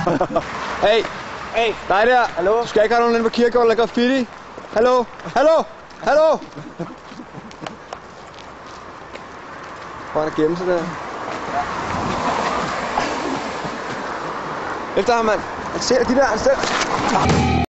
Hey! Hey! Dig der! Hallo? Du skal ikke have nogen inde på kirkegården, der går graffiti? Hallo? Hallo? Hallo? Prøv at gemme sig der. Efter ham, mand. Han ser de der, han ser.